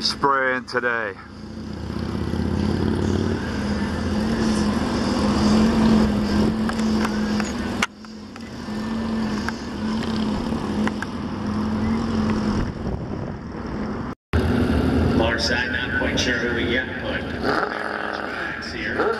be spraying today. Far side, not quite sure who we get, but backs here.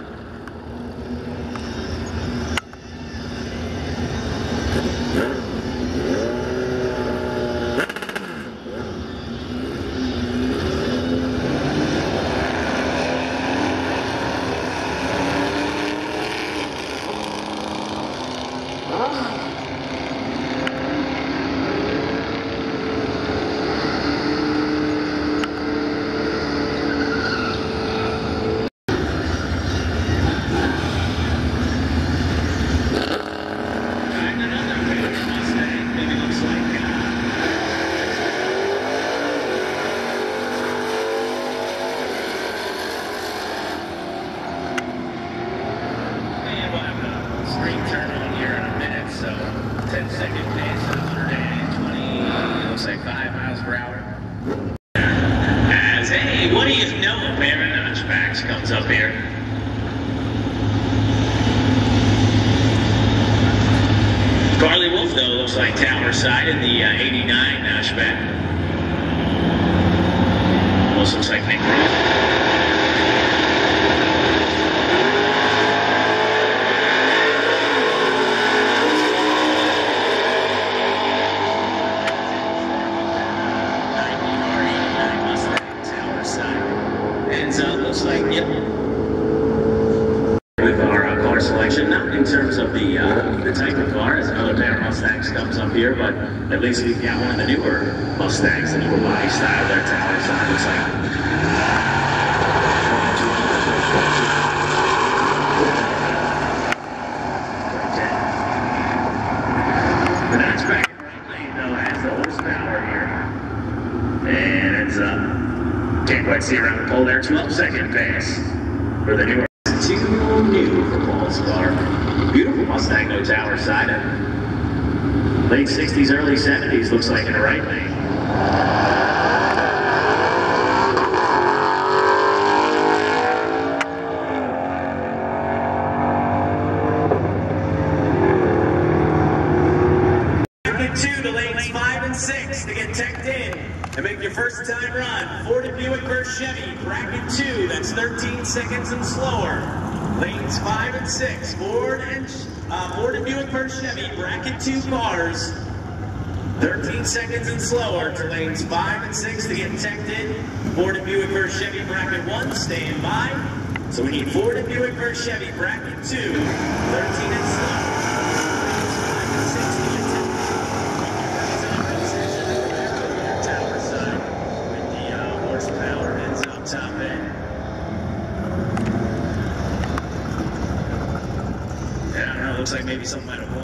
Screen turn on here in a minute, so 10-second pace at 120, looks like 5 miles per hour. As, hey, what do you know, a pair of notchbacks comes up here. Carly Wolf, though, looks like tower side in the 89 notchback. Almost looks like Nick Ross. Looks like, yep. With our car selection, not in terms of the type of car, as another pair of Mustangs comes up here, but at least we've got one of the newer Mustangs, the newer body style, their tower side looks like. The notchback in right lane, though, has the horsepower here. And it's can't quite see around the pole there. 12-second pass for the newer. Too new for Paul's car. Beautiful Mustang, no tower side. Late 60s, early 70s, looks like in the right lane. Back to the lanes 5 and 6 to get teched in and make your first time run. Ford and Buick versus Chevy, bracket 2, that's 13 seconds and slower. Lanes 5 and 6, Ford and Buick versus Chevy, bracket 2 cars. 13 seconds and slower to lanes 5 and 6 to get teched in. Ford and Buick versus Chevy, bracket 1, stand by. So we need Ford and Buick versus Chevy, bracket 2, 13 and slower. Top end. Yeah, I don't know, looks like maybe something might have won.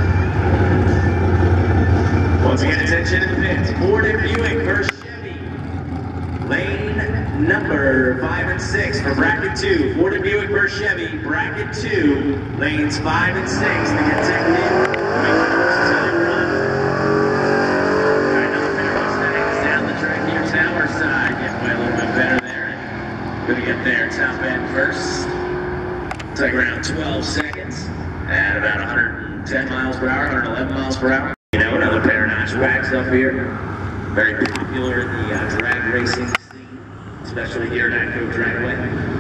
Once again, attention in the pits. Ford and Buick versus Chevy. Lane number 5 and 6 for bracket 2. Ford and Buick versus Chevy, bracket 2. Lanes 5 and 6 to get teched in. Make the first time run. Alright, another pair of Mustangs down the track here, tower side. Getting away a little bit better. Gonna get there, top end first. Take around 12 seconds at about 110 miles per hour, 111 miles per hour. You know, another pair of notchbacks up here. Very popular in the drag racing scene, especially here at Atco Dragway.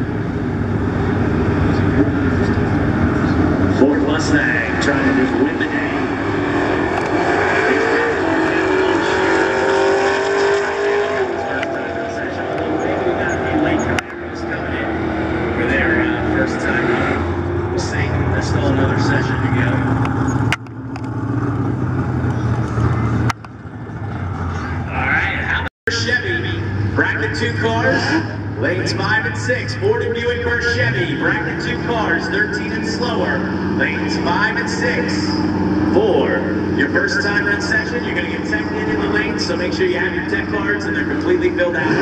Ford Mustang trying to just win the day. Still another session to go. Alright, how about Chevy? Bracket 2 cars, lanes 5 and 6. Ford and Buick versus Chevy, bracket 2 cars, 13 and slower. Lanes 5 and 6. For your first time run session, you're going to get teched in the lanes, so make sure you have your tech cards and they're completely filled out.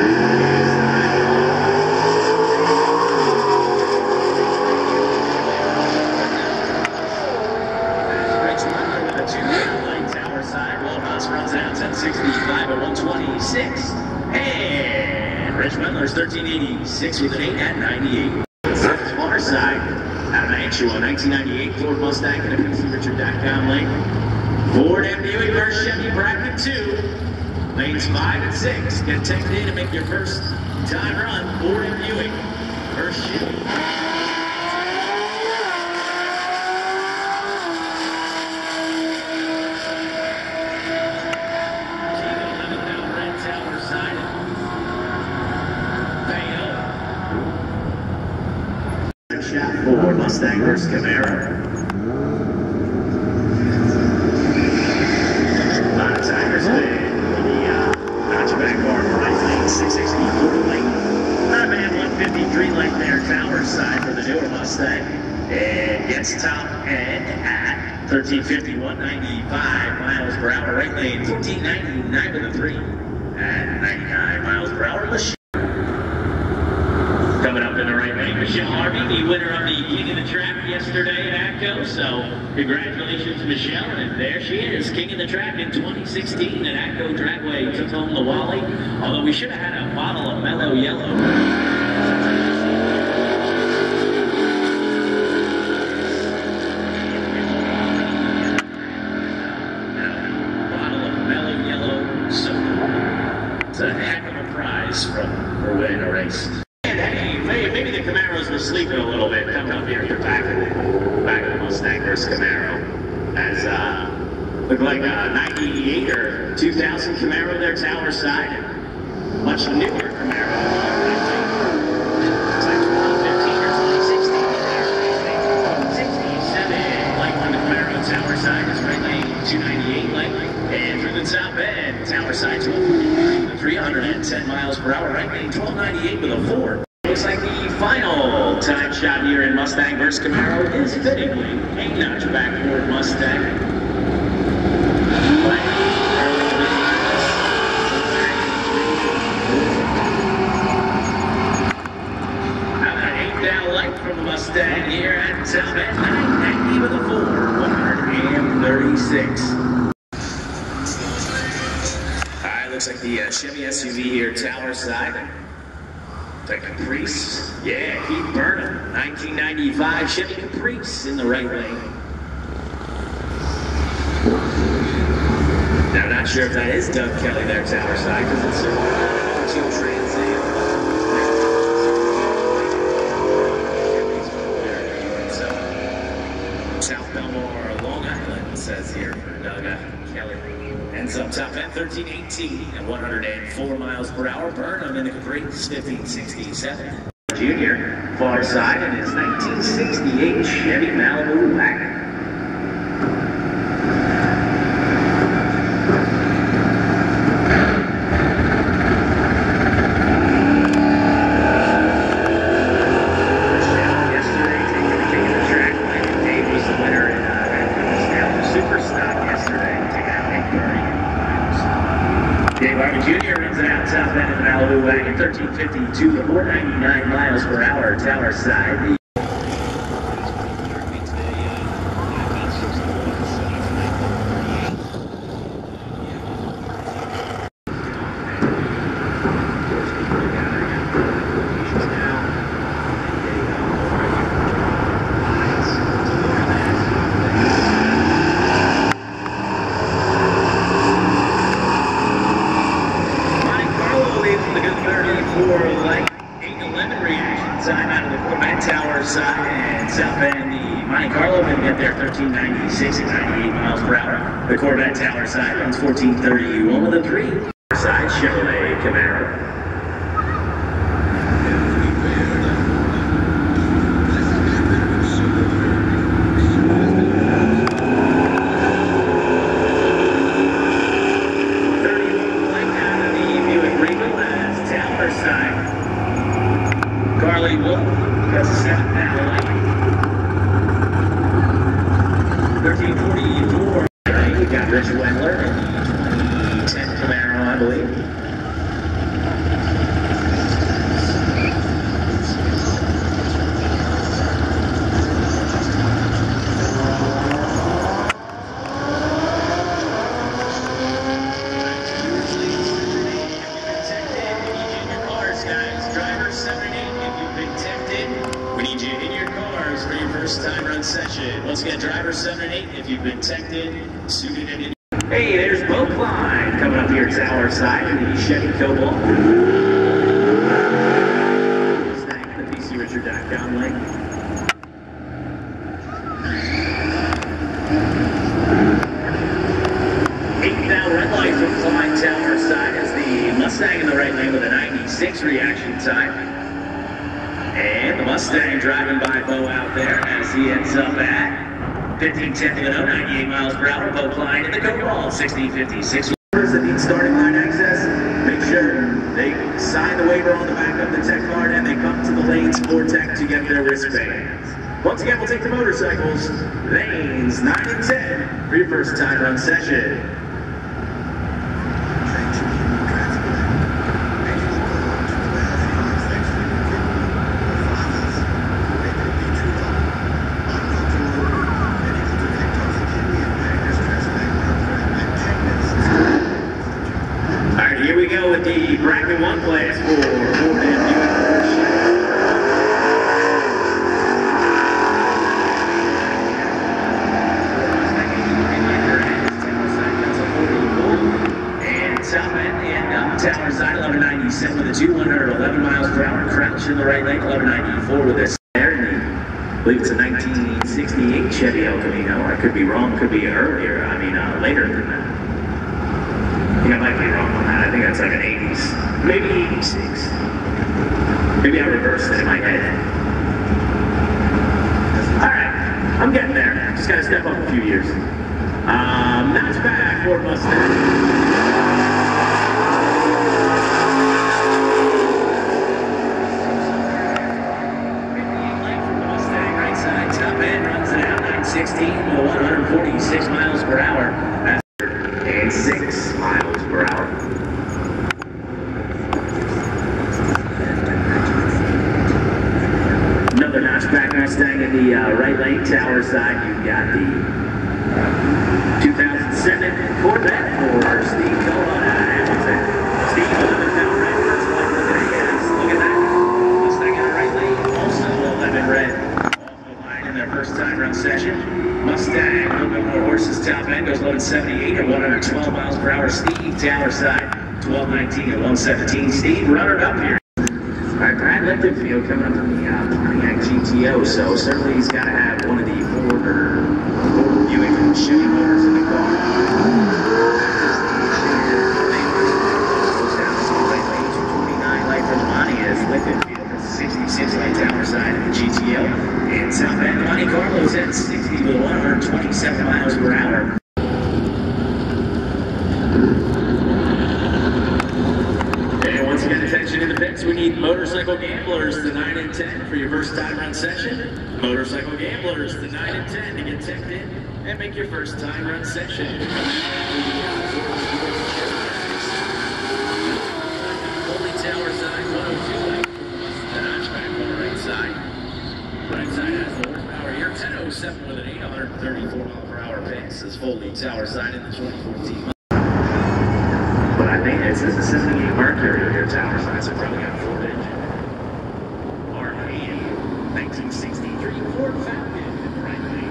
Runs out 1065 at 126. Hey! There's 1386 with an 8 at 98. Far side, out of Nashua, 1998 Ford Mustang and a PCRichard.com lane. Ford and Buick versus Chevy bracket 2. Lanes 5 and 6. Get teched in and make your first time run. Ford and Buick versus Chevy. Ford Mustang versus Camaro. Tigers bid the notchback bar for right lane, 660 40 lane. Man 153 lane there, tower side for the newer Mustang. It gets top end at 1350, 195 miles per hour. Right lane, 1499 with a 3 at 99 miles per hour. Coming up in the right lane, Michelle Harvey, the winner of the King of the Track yesterday at Atco. So congratulations, Michelle. And there she is, King of the Track in 2016 at Atco Dragway. Took home the Wally. Although we should have had a bottle of Mellow Yellow. It's a heck of a prize for winning a race. And hey, maybe the Camaros were sleeping a little bit coming up here. You're back of the Mustang versus Camaro. As looked like a 98 or 2000 Camaro there, tower side. And much newer Camaro. It's like 2015 or 2016 there. 67, like on the Camaro tower side is right lane, 298 lane. And through the top end, tower side 310 miles per hour, right lane 1298 with a 4. Looks like the final time shot here in Mustang versus Camaro is fittingly a notchback Ford Mustang. Now that 8 down light from the Mustang here at top end, 990 with a 4, 136. Looks like the Chevy SUV here, tower side. The Caprice. Yeah, Keith Burnham. 1995 Chevy Caprice in the right lane. Now, I'm not sure if that is Doug Kelly there, tower side, because it's a Trans Am. South Belmore, Long Island, says here for Doug Kelly. Ends up top at 1318 and 104 miles per hour. Burnham in the Caprice, 1567. Junior, far side in his 1968 Chevy Malibu wagon. Yesterday, taking the King of the Track. Dave was the winner in Super Stock yesterday. Taking out 830. Dave Harvey Jr. runs it out top end of the Malibu wagon, 1352 to 499 miles per hour, tower side. Time out of the Corvette tower side and south end. The Monte Carlo going to get there 1396 at 98 miles per hour. The Corvette tower side runs 1431 with a 3. Side Chevrolet Camaro. Carly Wolf, that's a 7 down lane. 1344. We got Rich Wendler, 10 Camaro, I believe. Driver 7 and 8 if you've been teched, suited, and in. Hey, there's Bo Klein coming up here tower side in the Chevy Cobalt. Snack the PCRichard.com link. 8th now red light from Klein tower side as the Mustang in the right lane with a 96 reaction time. And the Mustang driving by Bo out there as he ends up at 15-10 98 miles per hour. Bo Klein in the Cobalt 1656. That need starting line access, make sure they sign the waiver on the back of the tech card and they come to the lanes for tech to get their wristbands. Once again, we'll take the motorcycles, lanes 9 and 10 for your first time run session. Here we go with the bracket 1 class for Ford and Buick. And top end and tower side 1197 with a 211 miles per hour. Crouch in the right lane 1194 with a snare. I believe it's a 1968 Chevy El Camino. I could be wrong, could be earlier. I mean later than that. I think I might be wrong on that. I think that's like an 80s, maybe 86. Maybe I reversed it in my head. Alright, I'm getting there. Just gotta step up a few years. Notchback Ford Mustang. 58 length from the Mustang, right side, top end, runs it out 916 with 146 miles per hour. And 6 miles per hour. Another notchback Mustang in the right lane tower side. You've got the 2007 Corvette for Steve Cohen. Steve, 11 now red. First one. Look at that. Mustang in the right lane. Also 11 red. Off the line in their first time run session. Mustang, a little bit more horses, top end goes 1178 at 112 miles per hour. Steve, tower side, 1219 at 117. Steve, runner up here. All right, Brad Lichtenfield coming up in the Pontiac GTO, so certainly he's got to have one of the Ford or Buick and Chevy motors in the car. Goes down to the right lane, 229 light from Monty as Lichtenfield is 66 light tower side of the GTO. And top end, Monte Carlo's at 60 with 127 miles per hour. And once again, attention in the pits, we need motorcycle gamblers to 9 and 10 for your first time run session. Motorcycle gamblers to 9 and 10 to get teched in and make your first time run session. Holy tower side, 102 length. The notchback on the right side. Right side has the horsepower here, 1007 with an 834 mile per hour pace. This Foley tower side in the 2014. But I think it says a 78 Mercury here tower side, so probably got a Ford engine. R80, 1963 Ford Falcon in the right lane.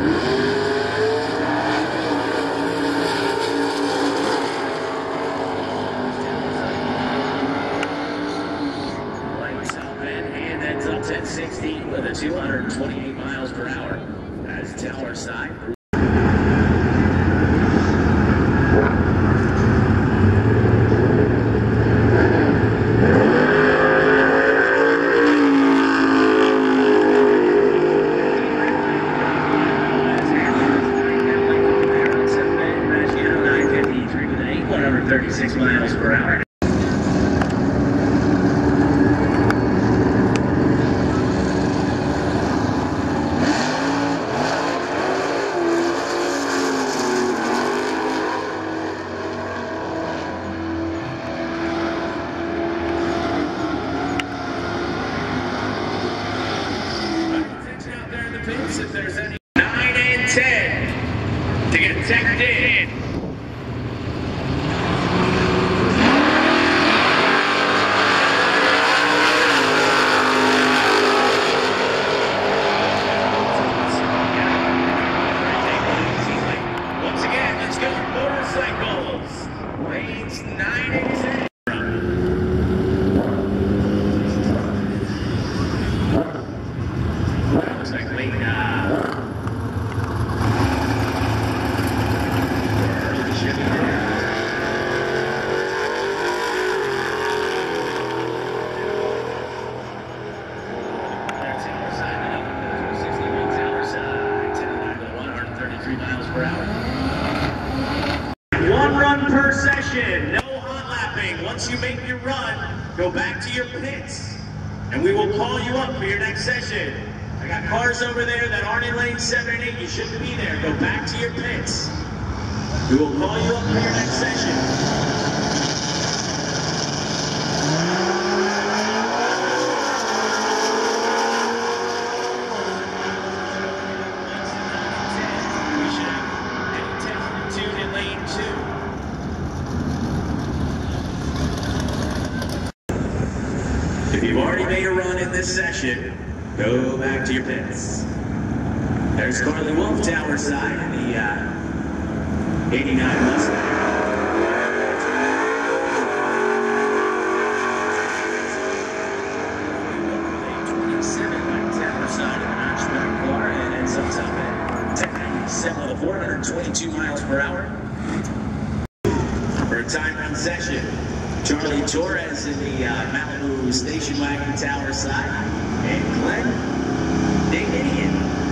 Lights up and ends up 1060 with a 228 miles per hour. That's tower side. If there's any 9 and 10 to get teched in. 3 miles per hour. 1 run per session, no hot lapping. Once you make your run, go back to your pits, and we will call you up for your next session. I got cars over there that aren't in lanes 7 and 8. You shouldn't be there. Go back to your pits. We will call you up for your next session. We should have any test and tune in lane 2. If you've already made a run in this session, go back to your pits. There's Carly Wolf, tower side, in the 89 Mustang. 27 on tower side of the notchback car, and ends up top at 1097 with a 422 miles per hour. For a time run session, Charlie Torres in the Malibu station wagon tower side, and Glenn Danidian.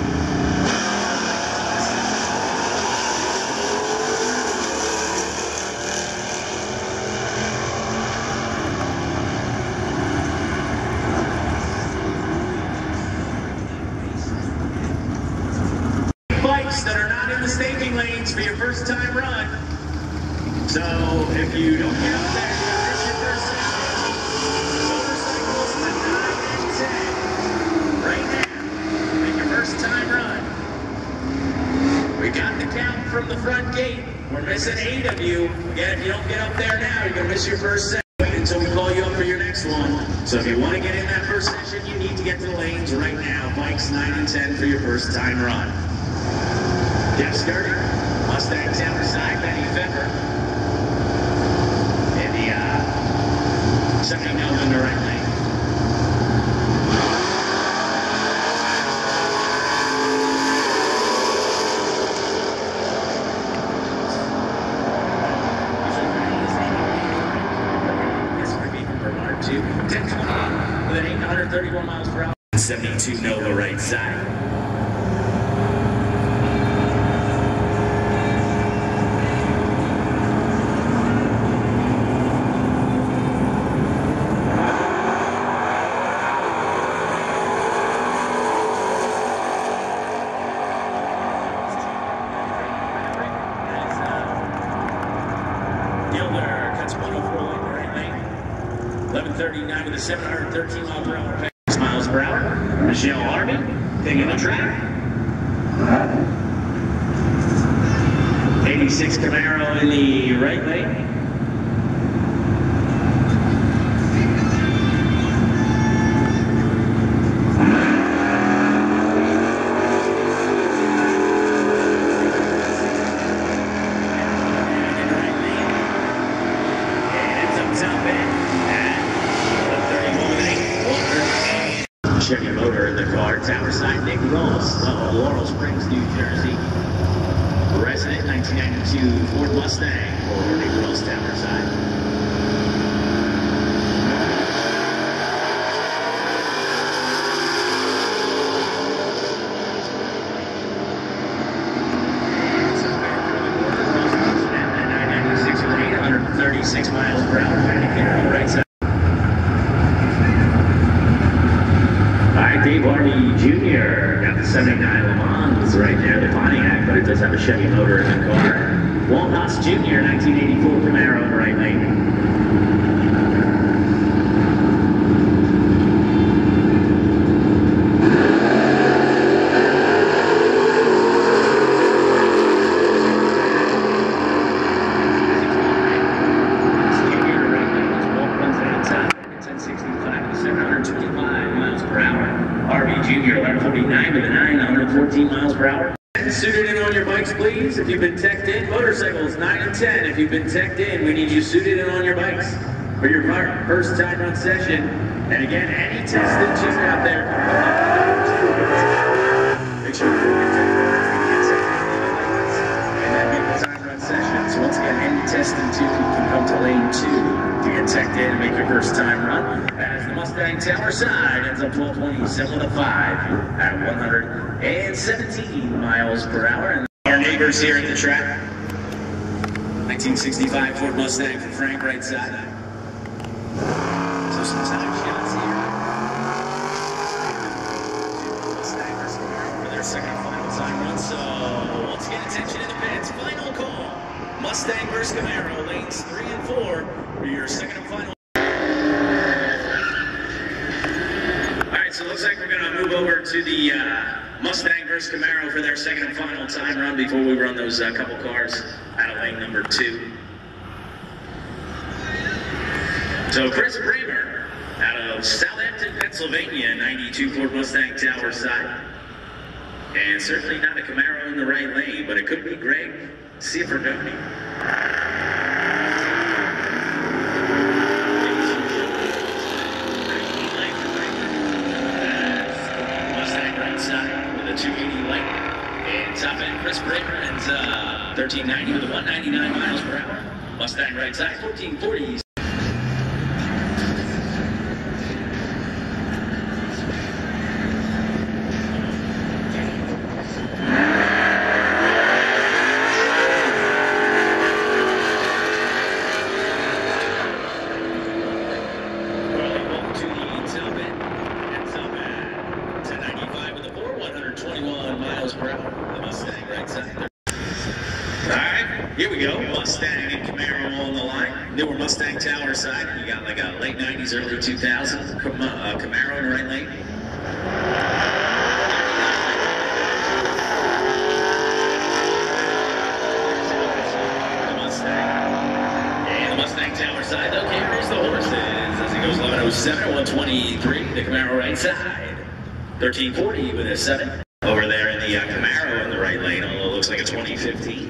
Bikes that are not in the staging lanes for your first time run. So if you don't get up there, you're gonna miss your first session. Motorcycles to 9 and 10. Right now, make your first time run. We got the count from the front gate. We're missing 8 of you. Again, if you don't get up there now, you're gonna miss your first session. Wait until we call you up for your next one. So if you want to get in that first session, you need to get to the lanes right now. Bikes 9 and 10 for your first time run. Jeff Skirty, Mustang tower side, Benny Pfeffer. In the 70 mile in the right lane. This might be from Bernard too. 1020 with an 831 miles per hour. 72 Nova right side. Cuts 104 lane right lane. 1139 with a 713 mile per hour. 6 miles per hour. Michelle Harvey taking the track. 86 Camaro in the right lane. Chevy motor in the car, tower side, Nick Ross, Laurel Springs, New Jersey. Resident 1992 Ford Mustang for Nick Ross, tower side. At 996 with 836 miles per hour, on the right side. Dave Harvey Jr. got the 79 Le Mans right there, the Pontiac, but it does have a Chevy motor in the car. Walt Haas Jr. 1984 Camaro right lane. Junior, 1149 with a 914 miles per hour. Suited in on your bikes, please. If you've been teched in, motorcycles 9 and 10. If you've been teched in, we need you suited in on your bikes for your first time run session. And again, any test that you out there, make sure you get and then make the time run session. So once again, any test that you can come to lane 2 to get teched in and make your first time run. As the Mustang tower side ends up 1227 with a 5 at 117 miles per hour. And our neighbors here at the track. 1965 Ford Mustang for Frank, right side. So some time shots here. Mustang versus Camaro for their second and final time run. So once again, attention in the pits. Final call. Mustang versus Camaro, lanes 3 and 4 for your second and final. All right, so it looks like we're going to move over to the Mustang versus Camaro for their second and final time run before we run those couple cars out of lane number 2. So Chris Bramer out of Southampton, Pennsylvania, 92 Ford Mustang Tower side. And certainly not a Camaro in the right lane, but it could be Greg Ciafardoni. Mustang right side with a 280 light. And top end Chris Bramer and 1390 with a 199 miles per hour. Mustang right side, 1440. Here we go, Mustang and Camaro on the line. Newer Mustang Tower side. You got like a late 90s, early 2000s Camaro in the right lane. The Mustang. And the Mustang Tower side, though, carries the horses as it goes 1107 or 123. The Camaro right side. 1340 with a 7. Over there in the Camaro in the right lane, although it looks like a 2015.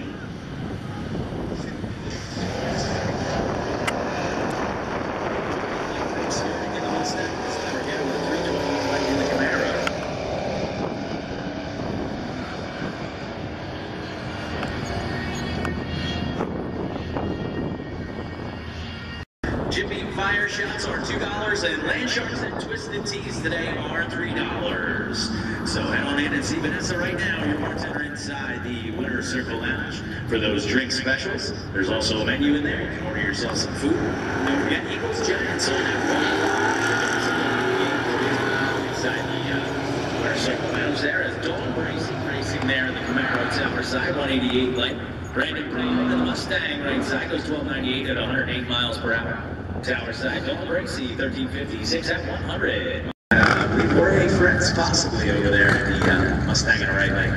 Jiffy Fire Shots are $2, and Land Sharks and Twisted Teas today are $3. So head on in and see Vanessa right now, your bartender inside the Winner's Circle Lounge. For those drink specials, there's also a menu in there. You can order yourself some food. Don't forget Eagles Giants on that inside the Winner's Circle Lounge there is Dawn racing there in the Camaro Tower side, 188 light. Brandon Brown in the Mustang right side goes 1298 at 108 miles per hour. Tower side, Dawn Bracey, 1356 at 100. I believe Jorge Fretz possibly over there in the Mustang in the right lane.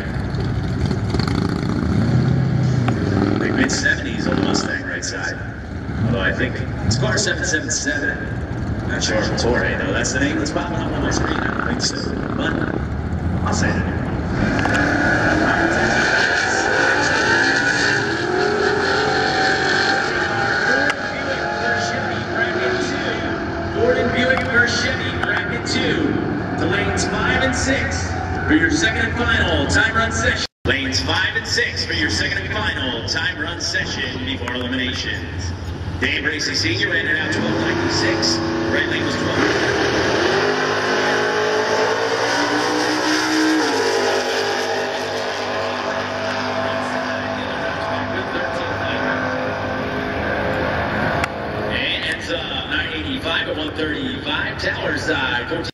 Big mid-70s on the Mustang right side. Although I think it's car 777. Not sure if it's Jorge though. That's the name that's popping up on my screen. I don't think so. But I'll say it. Buick versus Chevy, bracket 2 to lanes 5 and 6 for your second and final time run session. Lanes 5 and 6 for your second and final time run session before eliminations. Dave Bracey Sr. ran it out 1296. Right lane was 12. At 135, Tower side, 14.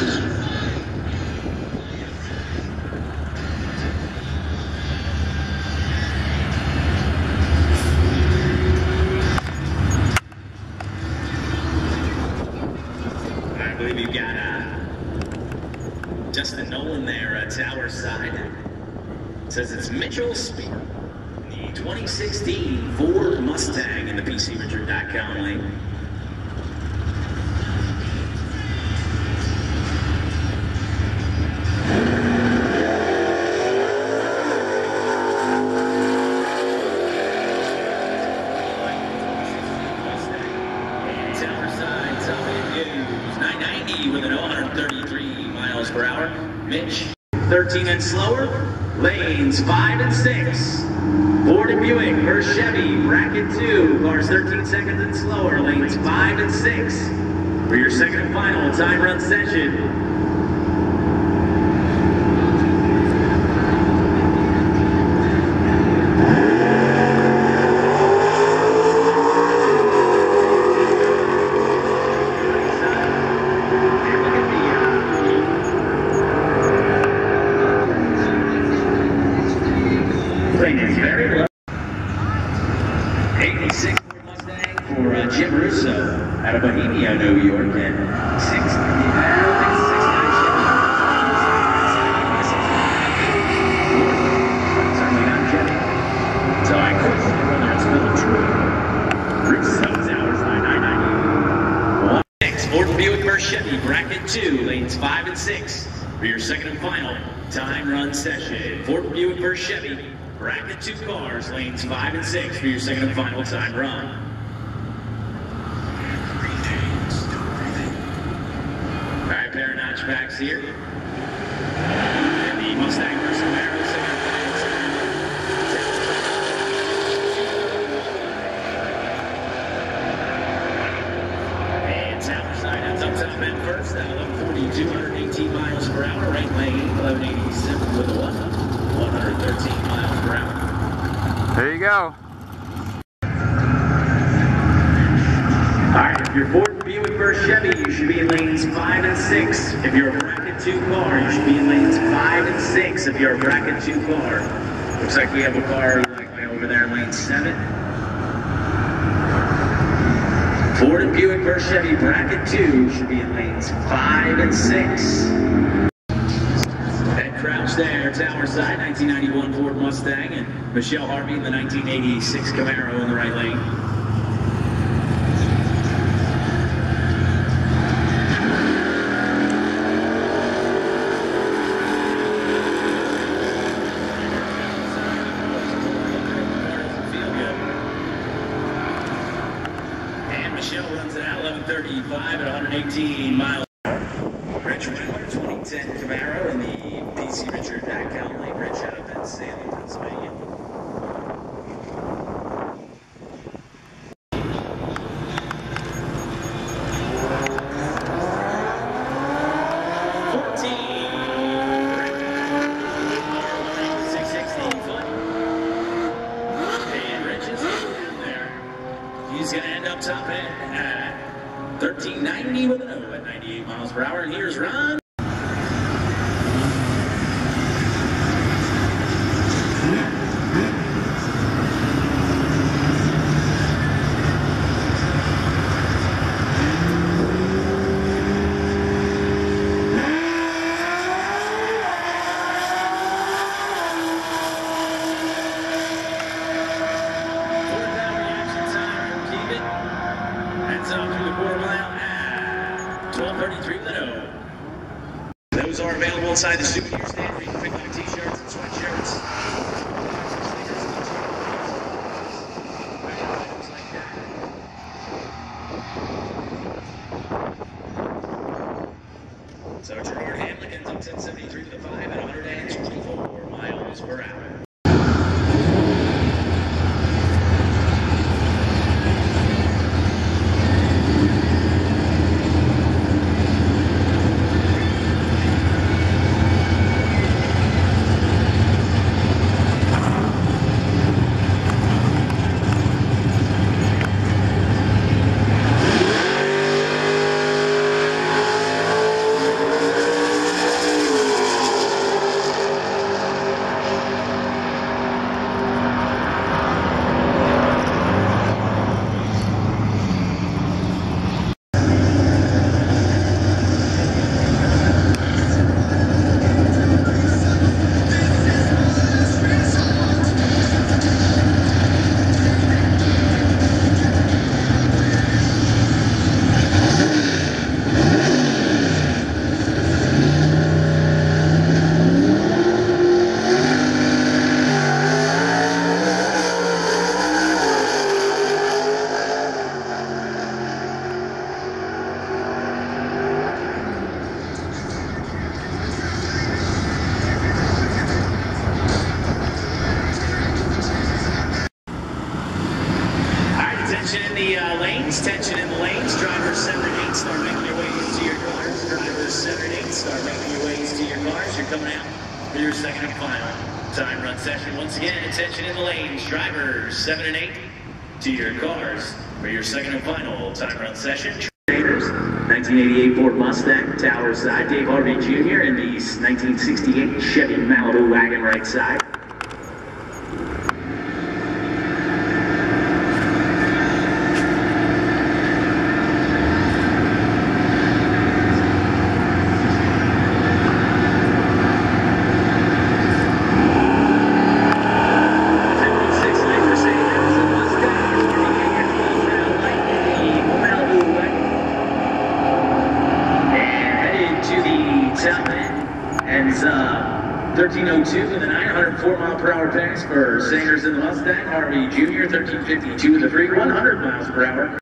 I believe you've got Justin Nolan there, Tower side. It says it's Mitchell Spear, the 2016 Ford Mustang in the PCRichard.com lane. With an 133 miles per hour. Mitch, 13 and slower. Lanes 5 and 6. Ford and Buick versus Chevy, bracket 2. Cars 13 seconds and slower. Lanes 5 and 6 for your second and final time run session. Plane is very low. 86 Ford Mustang for Jim Russo out of Bohemia, New York, and 69 certainly not Chevy. So I question whether it's really true. Russo's hours line 990. 1-6 Ford Buick versus Chevy, bracket 2, lanes 5 and 6 for your second and final time run session. Ford Buick versus Chevy, bracket 2 cars, lanes 5 and 6 for your second and final time run. All right, pair of notchbacks here. And the Mustang versus Camaro, second and final time. And Southside ends up top end first, at 1140, 218 miles per hour. Right lane, 1187 with a 113 miles per hour. There you go. Alright, if you're Ford Buick versus Chevy, you should be in lanes 5 and 6. If you're a bracket 2 car, you should be in lanes 5 and 6 if you're a bracket 2 car. Looks like we have a car like way over there in lane 7. Ford and Buick versus Chevy, bracket 2 should be in lanes 5 and 6. Crouch there, tower side, 1991 Ford Mustang, and Michelle Harvey in the 1986 Camaro in the right lane. And Michelle runs it at 1135 at 118 miles. Rich Whitler, 2010 Camaro in the PC Richard Atco lane. Rich out of Salem, Pennsylvania. He's going to end up top end at 1390 with an O at 98 miles per hour. And here's Ron. Up through the quarter mile at 12:33 with an O. Those are available inside the souvenir stand where you can pick up t-shirts and sweatshirts. Items like that. So Gerard Hamlin ends up 1073 with a 5 at 124 miles per hour. Tension in the lanes. Drivers 7 and 8 start making your ways to your cars. Drivers 7 and 8 start making your ways to your cars. You're coming out for your second and final time run session. Once again, tension in the lanes. Drivers 7 and 8 to your cars for your second and final time run session. 1988 Ford Mustang, tower side. Dave Harvey Jr. in the 1968 Chevy Malibu wagon right side. 13:02 with a 904-mile-per-hour pace for Sanders in the Mustang. Harvey Jr. 13:52 with a 100 miles per hour.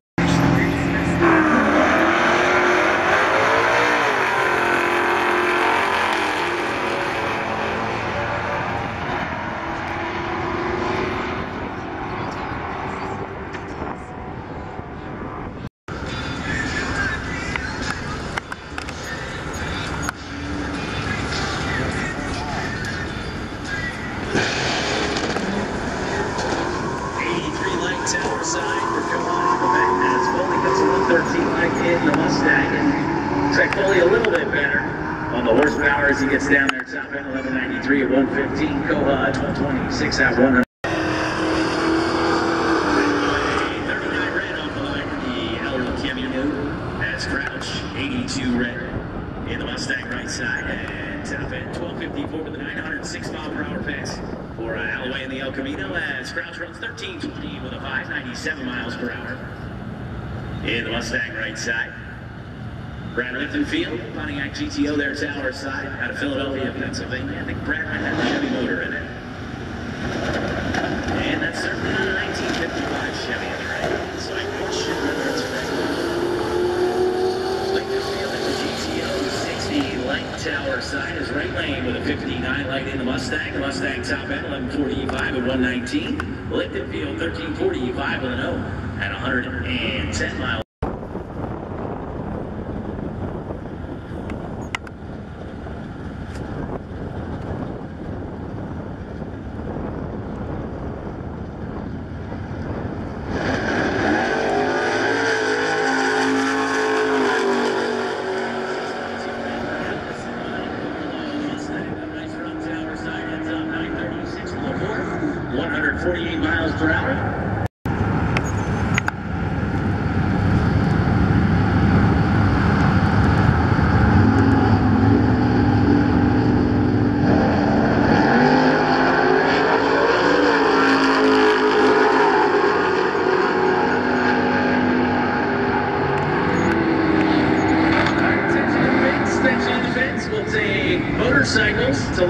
Tower side for Johan as Foley puts a 113 like in the Mustang, and looks like Foley a little bit better on the horsepower as he gets down there. Top end 1193 at 115, Koha at 126 at 100. 39 red off the line for the L Chevy and Buick as Crouch 82 red in the Mustang right side, and top end 1254 with a 906-mile-per-hour pace for Alloway in the El Camino as Crouch runs 1320 with a 597 miles per hour in the Mustang right side. Brad Lichtenfield, Pontiac GTO there, tower side, out of Philadelphia, Pennsylvania. I think Brad might have the Chevy motor in it. And that's certainly not a 1955 Chevy on the right, so I question whether it's right. Lichtenfield at the GTO 60 light tower side is right lane with a 59 light in the Mustang. The Mustang top end 1145 at 119. Lichtenfield 1345 with an O at 110 miles. Per hour. Next on the fence, we'll take motorcycles to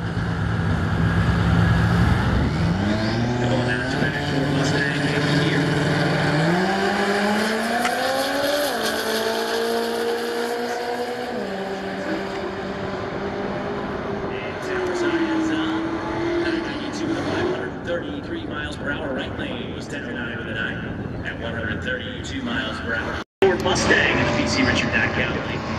miles per hour. Right lane was 1009 with a 9 at 132 miles per hour. Ford Mustang at the PC Richard Atco.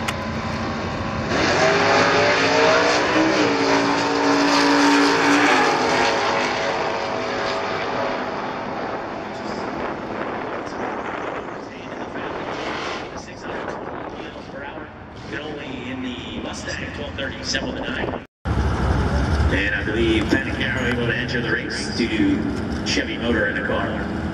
Only in the Mustang 1237 with a 9. And I believe Panicaro able to enter the race due to Chevy motor in the car.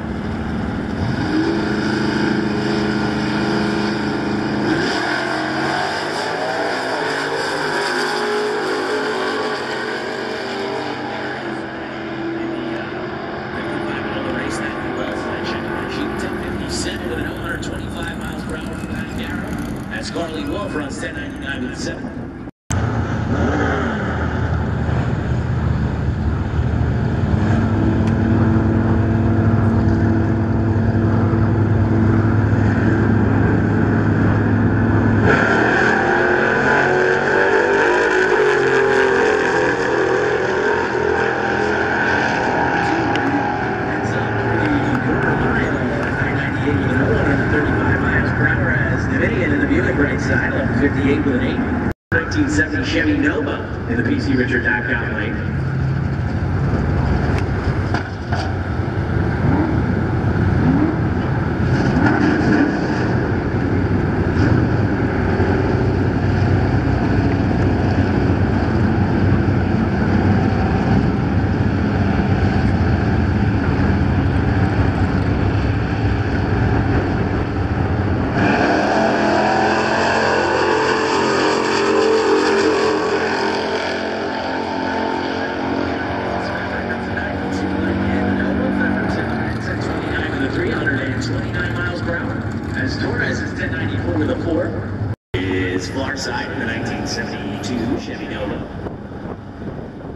With an 125 miles per hour for Panicaro. As Carly Wolf runs 1099 with a 7. In the Buick right side, 1158 with an 8. 1970 Chevy Nova in the PC Richard Atco lane. As Torres is 1094 with a 4. Is far side in the 1972 Chevy Nova.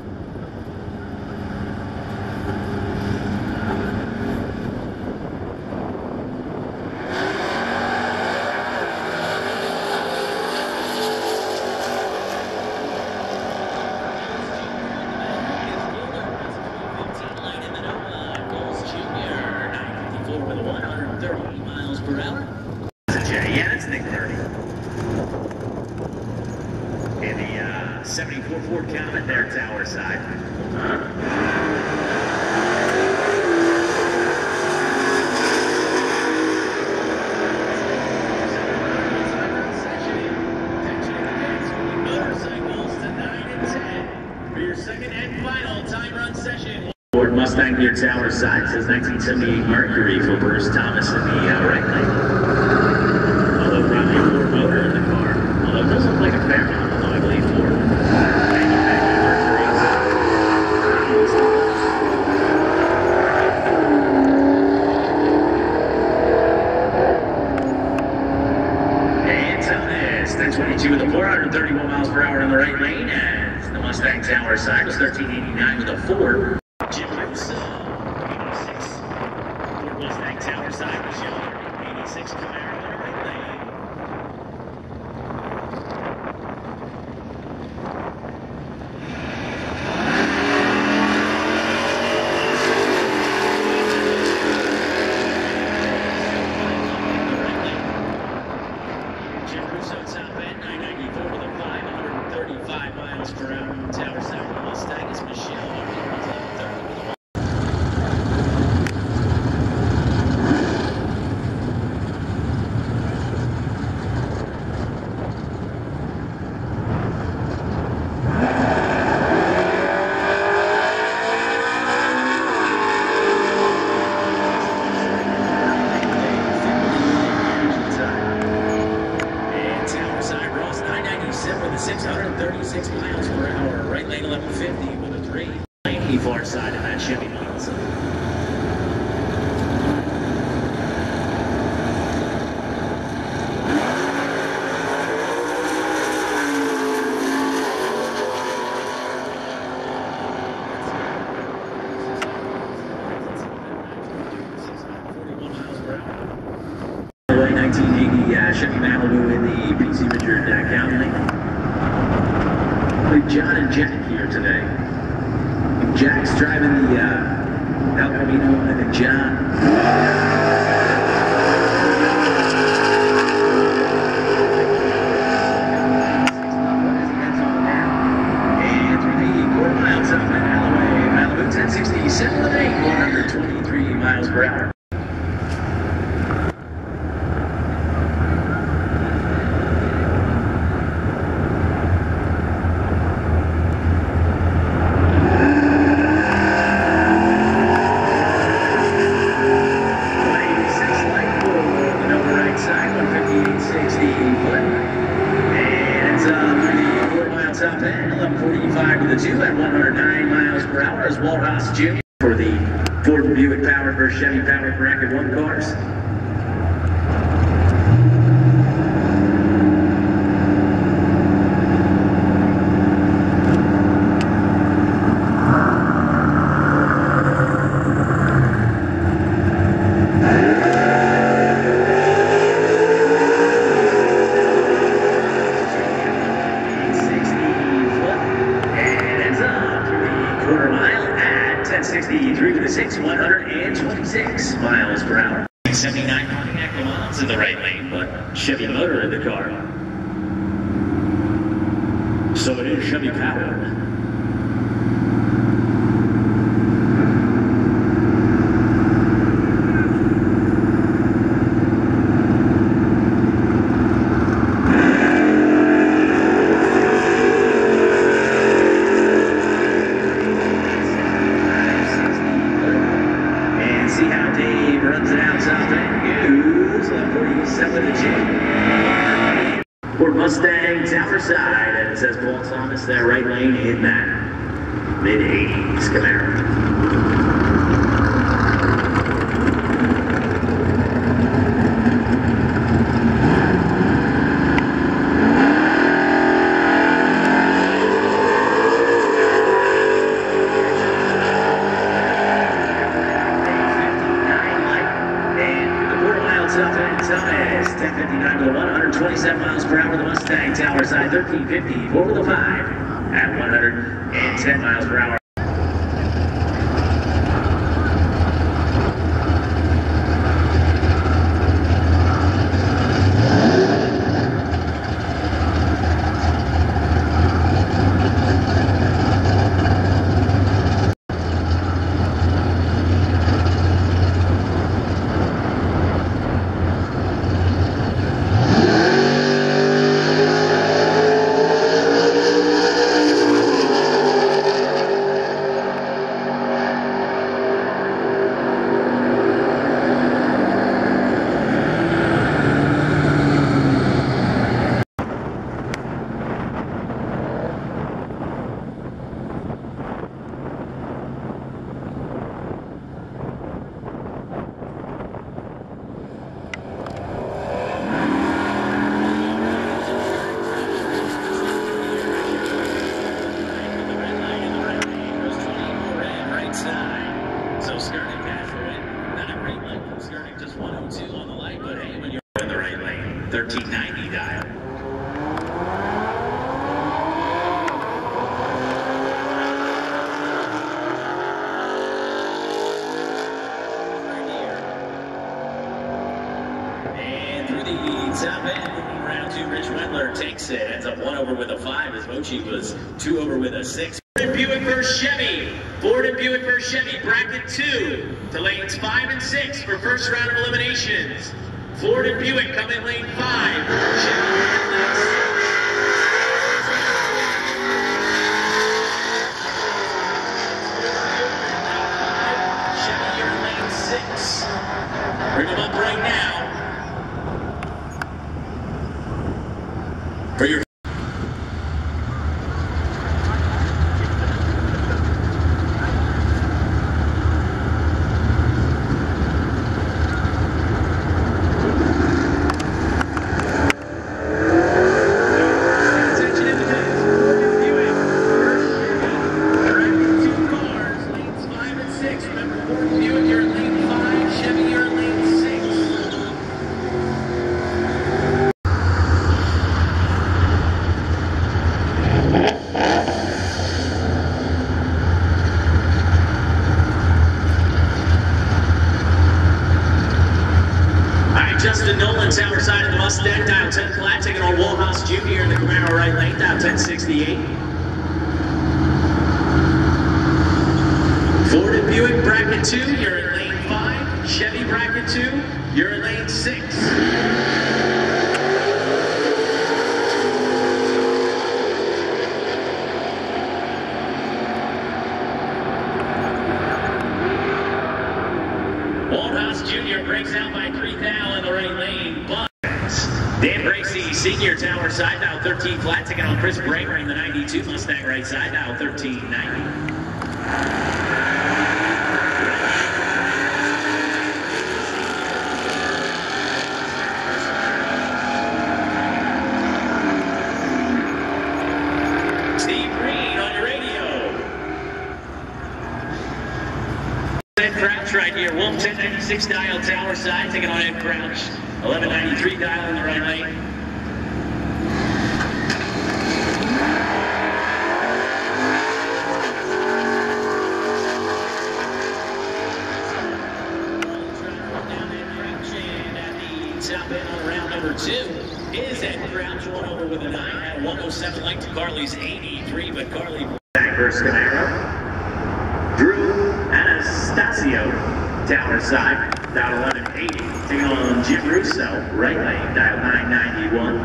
130 miles per hour. Yeah, that's Nick 30. In the 74 Ford Comet there, tower side. Second and final time run session. Ford Mustang here, tower side, says 1978 Mercury for Bruce Thomas in the right lane. Although probably a Ford motor in the car. Although it does look like a Fairmont, although I believe Ford. And Thomas, 1022 with a 431 miles per hour in the right lane. The Mustang tower side was 1389 with a Ford. Jim Russo, 86. Ford Mustang tower side was Young, 86 Camaro in the right lane. Jim Russo top end, 994 with a 535 miles per hour. Tower side of the Mustang is Michelle. With a 636 miles per hour, right lane 1150 with a 3. Lane far side of that Chevy Monza. Early 1980 Chevy Malibu in the PC Richard County. John and Jack here today. Jack's driving the El Camino, and then John. And through the quarter mile south of Alloway, Malibu 1067 with 123 miles per hour. Top end, 1145 to the 2 at 109 miles per hour as Walt Haas Jr. for the Ford and Buick powered versus Chevy powered bracket 1 cars. Quarter mile at 1063 to the 6, 126 miles per hour. 79 Pontiac Le Mans in the right lane, but Chevy motor in the car. So it is Chevy powered. See how Dave runs it out top and goes 47 to 2. Ford Mustang tower side, and it says Paul Thomas there, right lane in that mid-80s Camaro. Thomas, 1059 to the 127 miles per hour. The Mustang tower side, 1350 over the 5 at 110 miles per hour. top end, round 2, Rich Wendler takes it. Ends up 1 over with a 5 as Mochi was 2 over with a 6. Ford and Buick versus Chevy. Ford and Buick versus Chevy, bracket 2 to lanes 5 and 6 for first round of eliminations. Ford and Buick come in lane 5. Chevy in lane 6. Chevy, you're in lane 6. Bring them up right now. For your tower side of the Mustang, dial 10 flat, taking on Woolhouse Jr. in the Camaro right lane, dial 1068. Ford and Buick bracket 2, you're in lane 5. Chevy bracket 2, you're in lane 6. Jr. breaks out by 3 thou in the right lane, but Dan Bracey, senior, tower side, dial 13 flat, taking on Chris Bramer in the 92 Mustang right side, dial 1390. Crouch right here, Wolf 1096 dial tower side, taking on Ed Crouch, 1193 dial in the right lane. Down Ed Crouch, and at the top end on round number 2 is Ed Crouch, 1 over with a 9, at 107 like to Carly's 83, but Carly versus Camaro. Drew Anastasio, tower side, dial 1180, taking on Jim Russo, right lane, dial 991.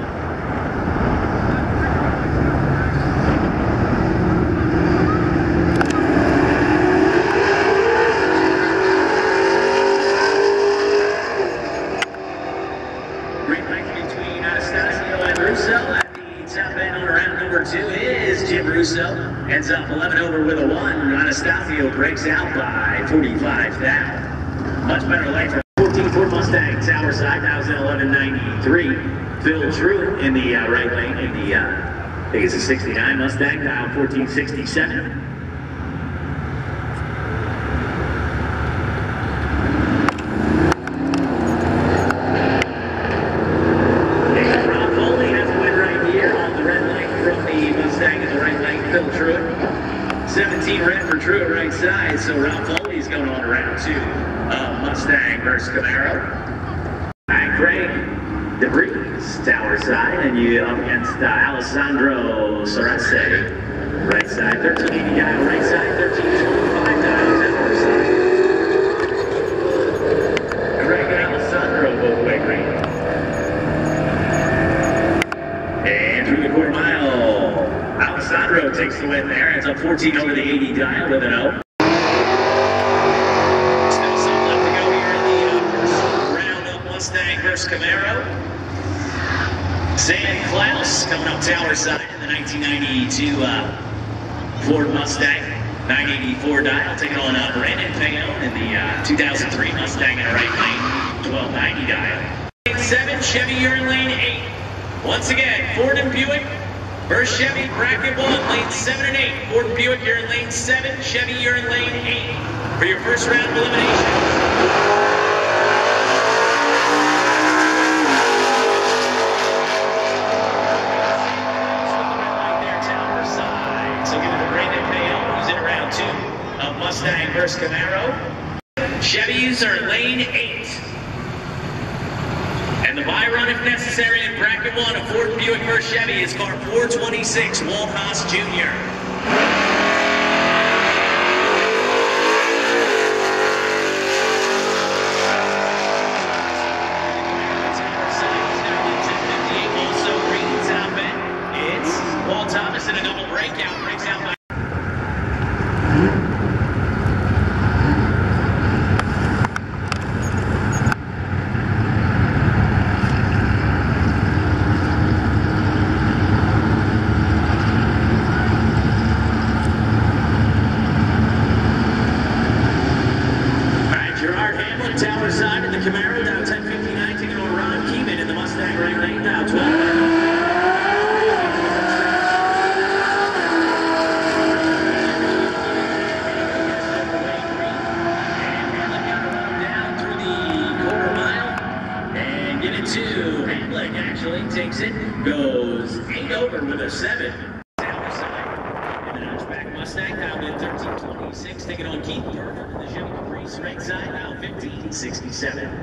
Great length between Anastasio and Russo. At the top end on round number 2 is Jim Russo. Ends up 11 over with a 1. Anastasio breaks out by 45 thou. Much better lane for 14 Ford Mustang, tower side, 1193. Phil True in the right lane in the, I think it's a 69 Mustang, dial 1467. Rob Foley has a win right here on the red lane from the Mustang in the right lane, Phil True. 17 red for True right side, so Rob Foley's going on round 2. Mustang versus Camaro. And Craig DeBreeze, tower side, and you up against Alessandro Sorese, right side, 1380 dial, right side, 1325 dial, tower side. Craig and Alessandro both way green. And through the quarter mile, Alessandro takes the win there. It's up 14 over the 80 dial with an O. Mustang versus Camaro. Sam Klaus coming up tower side in the 1992 Ford Mustang, 984 dial, taking on Brandon Payon in the 2003 Mustang in the right lane, 1290 dial. Lane 7, Chevy, you're in lane 8. Once again, Ford and Buick versus Chevy, bracket 1, lane 7 and 8. Ford and Buick, you're in lane 7, Chevy, you're in lane 8 for your first round of elimination. Mustang versus Camaro. Chevys are lane 8. And the Buy run if necessary in bracket 1, a Ford Buick vs. Chevy is car 426, Walt Haas Jr. In a double breakout, breaks out by Tower side in the Camaro, down 10:59, taking on Ron Keeman in the Mustang right lane, down 12. Actually takes it, goes 8 over with a 7. Tower side in the notchback Mustang, down in 13:26, taking on Keith Burger in the Chevy Caprice right side, now 15:67.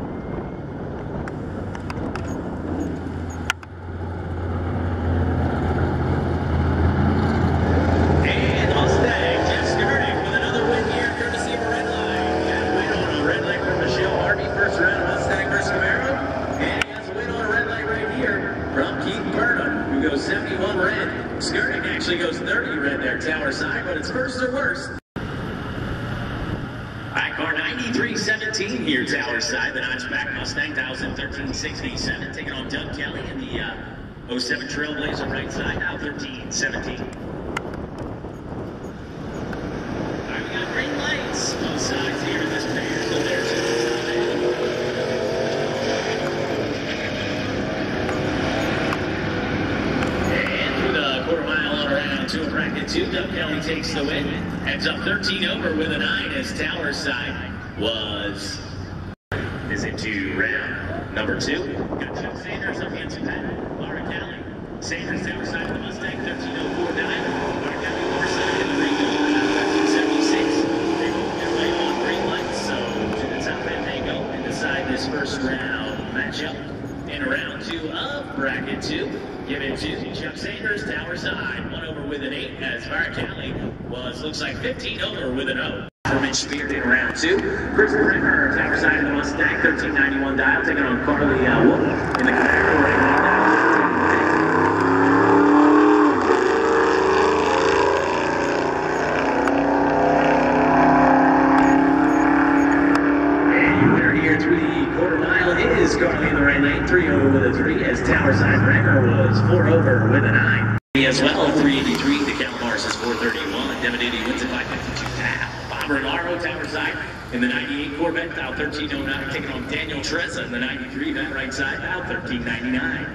Skirting actually goes 30 red there, Tower side, but it's first or worst. Alright, car 9317 here, Tower side. The notchback Mustang, 1367, taking on Doug Kelly in the 07 Trailblazer right side, now 1317. Alright, we got green lights, both sides here in this pair, so there's to a bracket 2, Doug Kelly takes the win. Heads up 13 over with a 9 as Tower side is into round number 2. Got Chuck Sanders up against Pat Laura Kelly. Sanders Tower side of the Mustang, 1304 dive. Laura Kelly lower side in the green over now 1376. They both get away on green lights, so to the top end they go and decide this first round matchup. In round 2 of bracket 2, give it to Chuck Sanders, Tower side, 1 over with an 8, as Laura Kelly looks like 15 over with an 0. Mitch Spears in round 2. Chris Brenner, Tower side of the Mustang, 1391 dial, taking on Carly Wolf in the Camaro right now. Carly in the right lane, 3 over with a 3, as Tower side Brenner was 4 over with a 9. As well, 383, the count Mars is 431. Devin Diddy wins it by 52 tap. Bob Renaro, Tower side in the 98 Corvette, out 1309, taking on Daniel Trezza in the 93 Van right side, out 1399.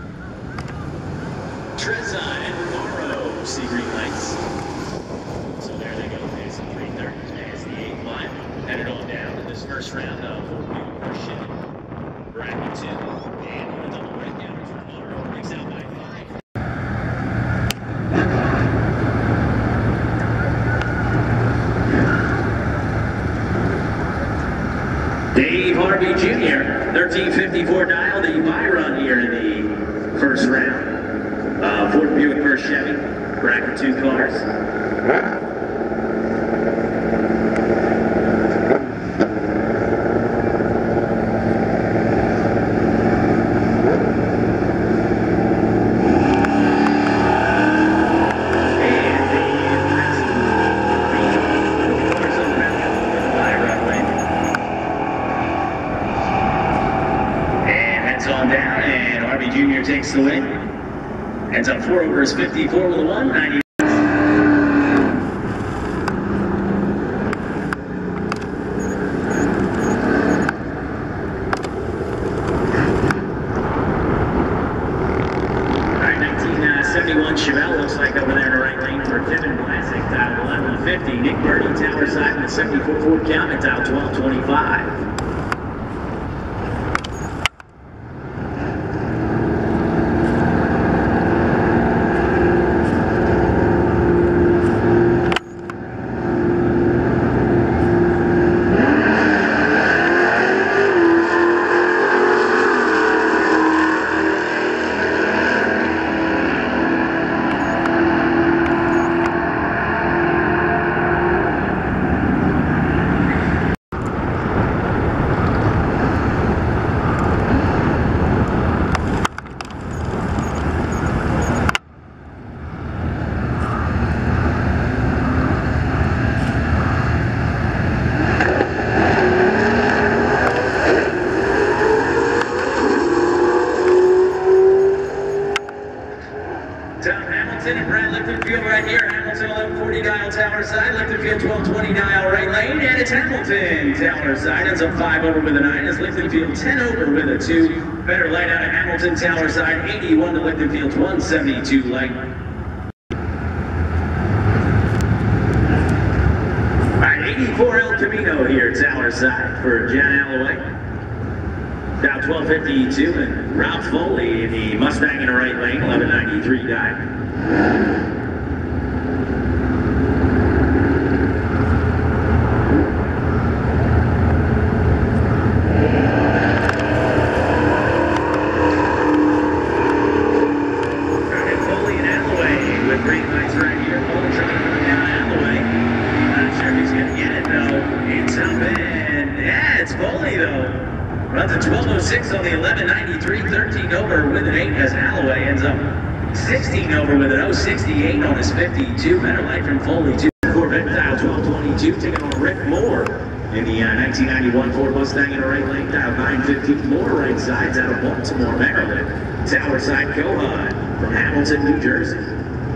Trezza and Renaro see green lights. So there they go, past the 330, past the 8 line. Headed on down to this first round of Chevy. Bracket 2, and a double breakout as Renaro breaks out by 5. Dave Harvey Jr., 1354 dial, the buy run here in the first round. Ford Buick vs. Chevy, bracket 2 cars. Takes the win. Ends up 4 over is 54 with a 1, 90. Alright, 1971 Chevelle looks like over there in the right lane for Kevin Blasek, dial 1150. Nick Birdie, Tower side in the 74 Ford Comet, dial 1225. Hamilton, Tower side, ends up 5 over with a 9, as Lichtenfield 10 over with a 2. Better light out of Hamilton, Tower side, 81 to Lichtenfield's 172 light. All right, 84 El Camino here, Tower side for John Alloway. Down 1252, and Ralph Foley in the Mustang in the right lane, 1193 guy. Runs a 12.06 on the 11.93, 13 over with an 8 as Alloway ends up 16 over with an 0.68 on his 52. Better light from Foley, too. Corvette dial 1222, taking on Rick Moore in the 1991 Ford Mustang in the right lane, dial 915. Moore right sides out of Baltimore, Maryland. Tower side Cohan from Hamilton, New Jersey.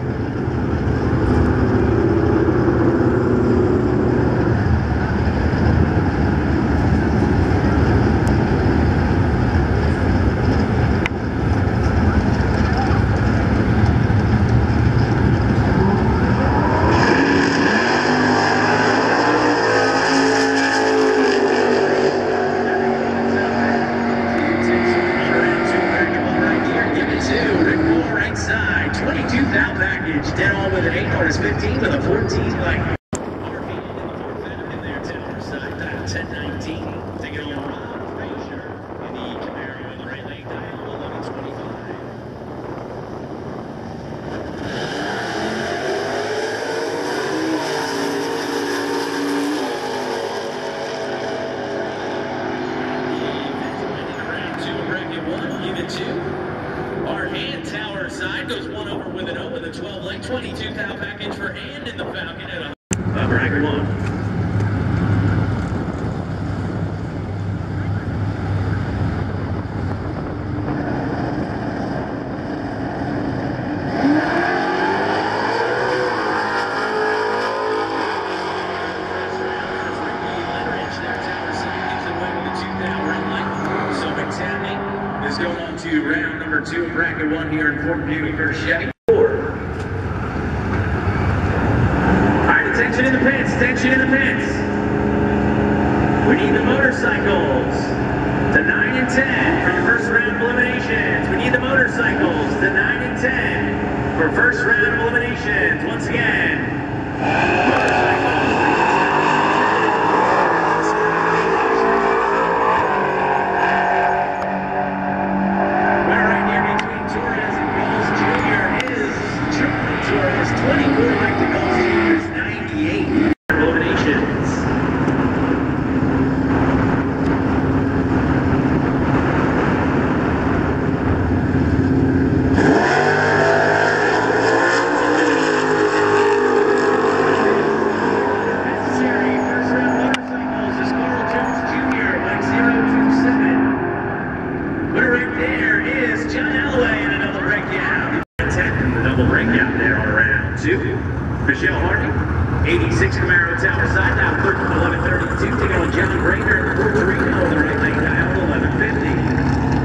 Dead on with an 8 on his 15 with a 14 light. In there, Tower side, dial 1019. Taking on Rob Frazier in the Camaro in the right lane, dial 1125. Around 2, bracket 1, give it 2. Our hand Tower side goes 1 over with an 0 with a 12 lane, 22 cow package for hand in the Falcon at a bracket 1. Is going on to round number 2 of bracket 1 here in Fort Buick for Chevy. All right, attention in the pits, attention in the pits. We need the motorcycles to 9 and 10 for your first round of eliminations. We need the motorcycles to 9 and 10 for first round of eliminations. Once again, motorcycles. Michelle Hardy, 86 Camaro Tower side, now 1132, taking on John Brader in Puerto Rico, the right lane dial 1150.